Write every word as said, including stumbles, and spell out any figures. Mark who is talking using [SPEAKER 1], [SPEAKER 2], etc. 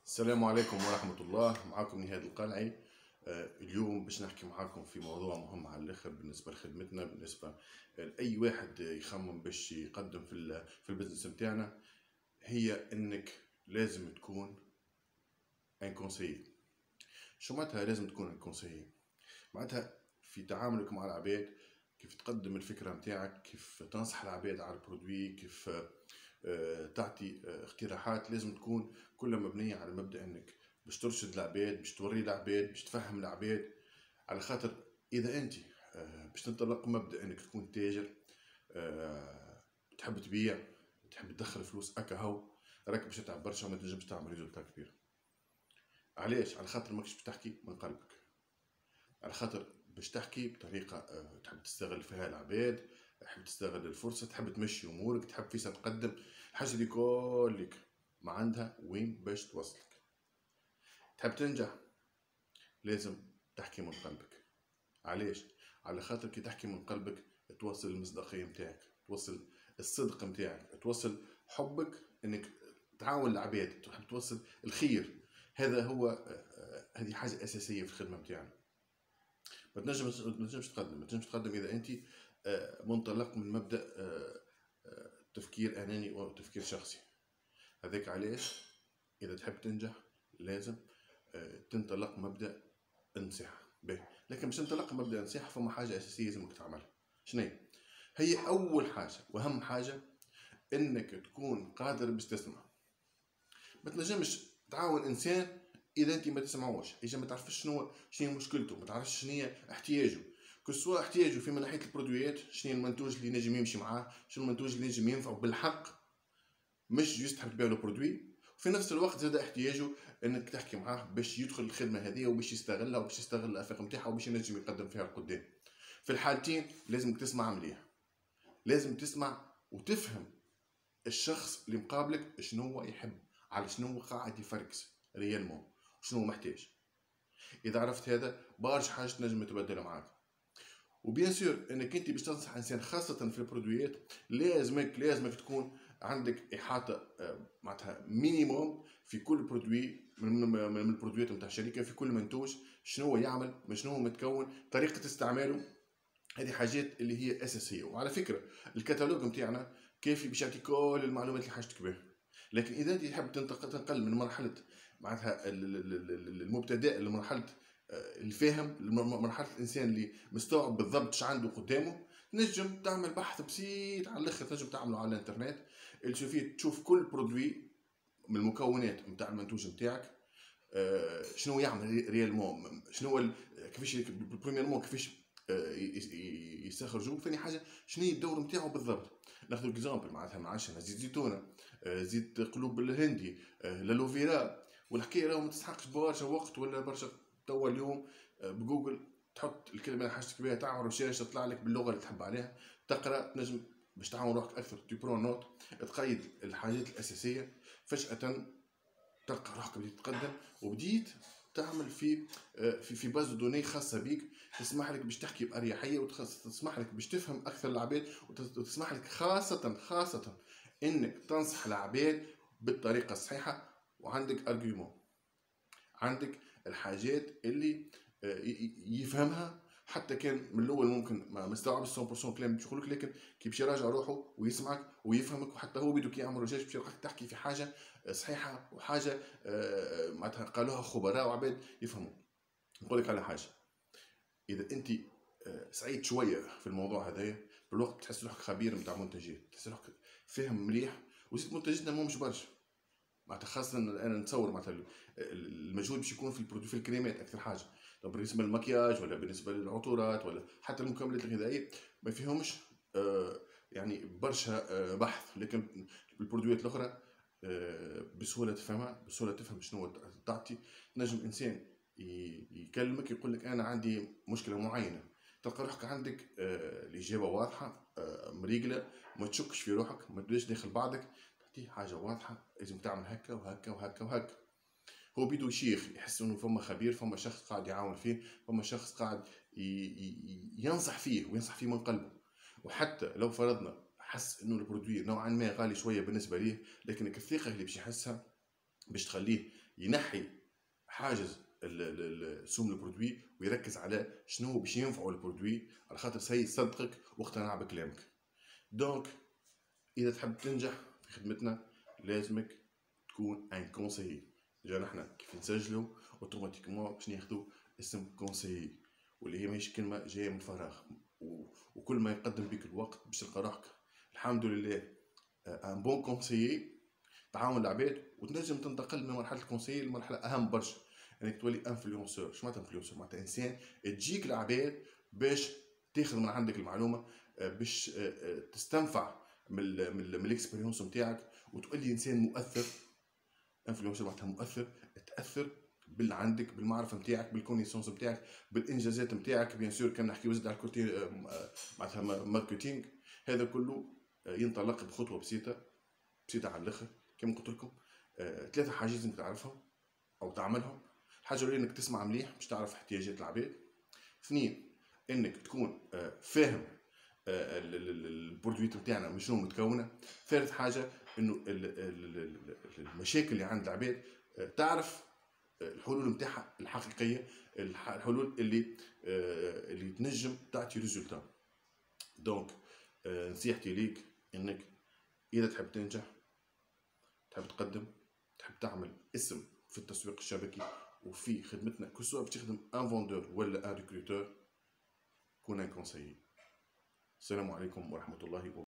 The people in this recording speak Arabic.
[SPEAKER 1] السلام عليكم ورحمة الله. معكم نهاد القلعي. آه، اليوم باش نحكي معاكم في موضوع مهم على الآخر بالنسبة لخدمتنا، بالنسبة لأي واحد يخمم باش يقدم في ال في البزنس متاعنا. هي إنك لازم تكون ان كونسيي. شو معناتها لازم تكون ان كونسيي؟ معناتها في تعاملك مع العباد، كيف تقدم الفكرة متاعك، كيف تنصح العباد على البرودوي، كيف آه، تعطي آه، اقتراحات، لازم تكون كلها مبنية على مبدأ انك باش ترشد العباد، باش توري العباد، باش تفهم العباد. على خاطر اذا انت آه، باش تنطلق مبدأ انك تكون تاجر، آه، تحب تبيع، تحب تدخل فلوس اكا هو، راك باش تتعب برشا وما تنجمش تعمل ريزولتا كبير. علاش؟ على خاطر ماكش باش تحكي من قلبك، على خاطر باش تحكي بطريقة آه، تحب تستغل فيها العباد، تحب تستغل الفرصة، تحب تمشي أمورك، تحب فيسا تقدم الحاجة دي كلك ما عندها وين باش توصلك. تحب تنجح لازم تحكي من قلبك. علاش؟ على خاطر كي تحكي من قلبك توصل المصداقية متاعك، توصل الصدق متاعك، توصل حبك انك تعاون العباد، تحب توصل الخير. هذا هو آه، آه، هذه حاجة أساسية في الخدمة متاعنا. ما تنجمش ما تنجمش تقدم ما تنجمش تقدم اذا انت آه، منطلق من مبدا آه، آه، تفكير اناني وتفكير شخصي. هذاك علاش اذا تحب تنجح لازم آه، تنطلق مبدا النصيحه به. لكن باش تنطلق مبدا النصيحه فما حاجه اساسيه لازمك تعملها. شنو هي؟ اول حاجه واهم حاجه انك تكون قادر باش تسمع. ما تنجمش تعاون انسان اذا انت ما تسمعوش، اذا ما تعرفش شنو شنو مشكلته، ما تعرفش شنو هي احتياجه، كسوا احتياجه في من ناحيه البرودويات، شنو المنتوج اللي نجم يمشي معاه، شنو المنتوج اللي نجم ينفعه بالحق، مش جست تحب تبيع له برودوي. وفي نفس الوقت زاد احتياجه انك تحكي معاه باش يدخل الخدمه هذه وباش يستغلها وباش يستغل الافاق نتاعها وباش ينجم يقدم فيها القدام. في الحالتين لازم تسمع مليح، لازم تسمع وتفهم الشخص اللي مقابلك شنو هو يحب، على شنو هو قاعد يفركس ريالمون، شنو هو محتاج. اذا عرفت هذا برشا حاجات تنجم تبدل معاك. وبيان سور انك انت باش تنصح انسان خاصه في البرودويات لازمك لازمك تكون عندك احاطه آه، معناتها مينيموم في كل برودوي من, من من البرودويات نتاع الشركه، في كل منتوج شنو هو يعمل، من شنو هو متكون، طريقه استعماله. هذه حاجات اللي هي اساسيه. وعلى فكره الكتالوج نتاعنا كافي باش يعطي كل المعلومات اللي حاجتك بها. لكن اذا انت تحب تنتقل من مرحله معناتها المبتدئ لمرحله آه، الفهم، لمرحله الانسان اللي مستوعب بالضبط ايش عنده قدامه، تنجم تعمل بحث بسيط على الاخر، تنجم تعمله على الانترنت اللي فيه تشوف كل برودوي من المكونات نتاع المنتوج نتاعك آه، شنو يعمل ريالمون، شنو هو كيفاش بريميرمون كيفاش آه، يستخرجوا. ثاني حاجه شنو هي الدور نتاعو بالضبط. ناخذ اكزامبل معناتها ما عادش زيت زيتونه، آه، زيت قلوب الهندي، آه، لالوفيرا. والحكايه راهو ما تستحقش برشا وقت ولا برشا. توا اليوم آه، بجوجل تحط الكلمه اللي حاجتك بها، تعمل ريشيرش تطلع لك باللغه اللي تحب عليها، تقرا، تنجم باش تعاون روحك اكثر تبرون نوت، تقيد الحاجات الاساسيه. فجاه تلقى روحك بديت تتقدم وبديت تعمل في في في باز دوني خاصه بيك، تسمح لك باش تحكي باريحيه، وتسمح لك باش تفهم اكثر العباد، وتسمح لك خاصه خاصه انك تنصح العباد بالطريقه الصحيحه. وعندك ارجيومون، عندك الحاجات اللي آه، يفهمها، حتى كان من الاول ممكن ما مستوعبش مية بالمية كلام باش يقولك، لكن كي باش يراجع روحه ويسمعك ويفهمك، وحتى هو بده كي يعمل رجاج باش يلقاك تحكي في حاجه آه، صحيحه، وحاجه آه، معناتها قالوها خبراء وعباد يفهموا. نقول لك على حاجه، اذا انت آه، سعيد شويه في الموضوع هذايا بالوقت تحس روحك خبير نتاع منتجات، تحس روحك فاهم مليح. وزيد منتجاتنا مو مش برشا معناتها، خاصة أنا نتصور معناتها المجهود باش يكون في البرودوي في الكريمات أكثر حاجة. طب بالنسبة للمكياج ولا بالنسبة للعطورات ولا حتى المكملات الغذائية ما فيهمش آه يعني برشا آه بحث. لكن البرودويات الأخرى آه بسهولة تفهمها، بسهولة تفهم شنو تعطي. نجم إنسان يكلمك يقول لك أنا عندي مشكلة معينة، تلقى روحك عندك آه الإجابة واضحة آه مريقلة، ما تشكش في روحك، ما تبداش داخل بعضك، تعطيه حاجه واضحه لازم تعمل هكا وهكا وهكا وهكا. هو بيدو شيخ يحس انه فما خبير، فما شخص قاعد يعاون فيه، فما شخص قاعد ينصح فيه وينصح فيه من قلبه. وحتى لو فرضنا حس انه البرودوي نوعا ما غالي شويه بالنسبه ليه، لكن الثقه اللي باش يحسها باش تخليه ينحي حاجز سوم البرودوي ويركز على شنو باش ينفعوا البرودوي، على خاطر سي يصدقك واقتنع بكلامك. دونك اذا تحب تنجح في خدمتنا لازمك تكون ان كونسيي. جا نحنا كيف نسجلوا اوتوماتيكمون باش ناخذوا اسم كونسيي، واللي هي ماهيش كلمه جايه من الفراغ، وكل ما يقدم بك الوقت باش تلقى روحك الحمد لله ان بون كونسيي تعاون العباد، وتنجم تنتقل من مرحله الكونسيي لمرحله اهم برشا، انك يعني تولي انفلونسور. شو معناتها انفلونسور؟ معناتها انسان تجيك العباد باش تاخذ من عندك المعلومه، باش تستنفع من من الاكسبيريونس نتاعك وتولي انسان مؤثر. انفلونسور معناتها مؤثر، تاثر باللي عندك، بالمعرفه نتاعك، بالكونيسونس نتاعك، بالانجازات نتاعك. بيان سور كان نحكي وزد على الكوتي معناتها ماركتينغ، هذا كله ينطلق بخطوه بسيطه بسيطه على الاخر. كما قلت لكم ثلاثه حاجات لازم تعرفهم او تعملهم. الحاجه الاولى انك تسمع مليح باش تعرف احتياجات العباد. اثنين، انك تكون فاهم البرودويت نتاعنا من شنو متكونه. ثالث حاجه انه المشاكل اللي عند العباد تعرف الحلول نتاعها الحقيقيه، الحلول اللي اللي تنجم تعطي ريزولتا. دونك نصيحتي ليك انك اذا تحب تنجح، تحب تقدم، تحب تعمل اسم في التسويق الشبكي وفي خدمتنا، كو سوا باش تخدم ان فوندور ولا ان ريكروتور، كون ان كونسيي. السلام عليكم ورحمه الله وبركاته.